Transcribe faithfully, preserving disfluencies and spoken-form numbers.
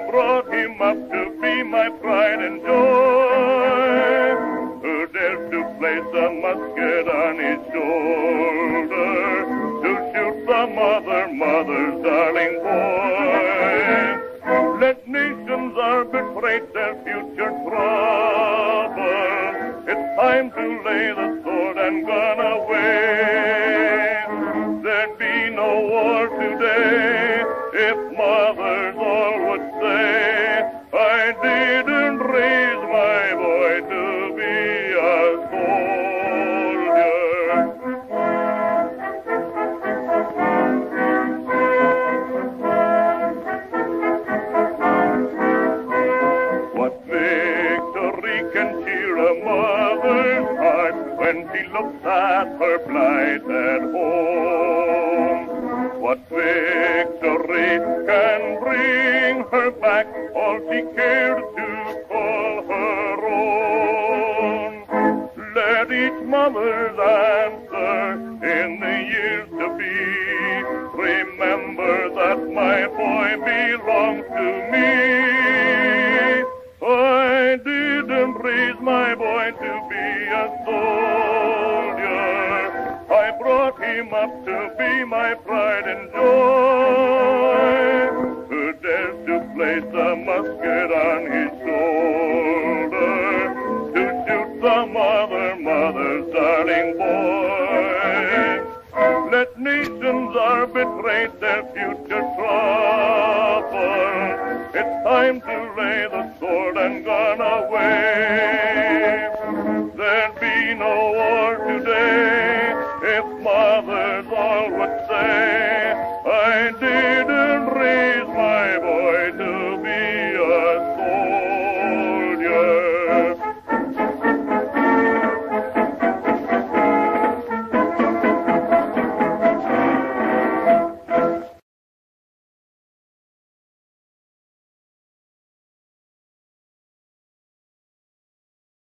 brought him up to be my pride and joy. Who dares to place a musket on his shoulder to shoot some other mother's darling boy? Let nations are betrayed their future trouble. It's time to lay the sword and gun away. There'd be no war today if mothers all would say, I didn't raise my boy to be a soldier. What victory can cheer a mother's heart when she looks at her blighted home? What victory can bring her back all she cared to call her own? Let each mother's answer in the years to be, remember that my boy belongs to me. I didn't raise my boy to be a soldier. I brought him up to be my pride and joy. Who dares to place a musket on his shoulder to shoot some other mother's darling boy? Let nations are betrayed their future trouble. It's time to lay the sword and gun away. There'd be no war today if mothers all would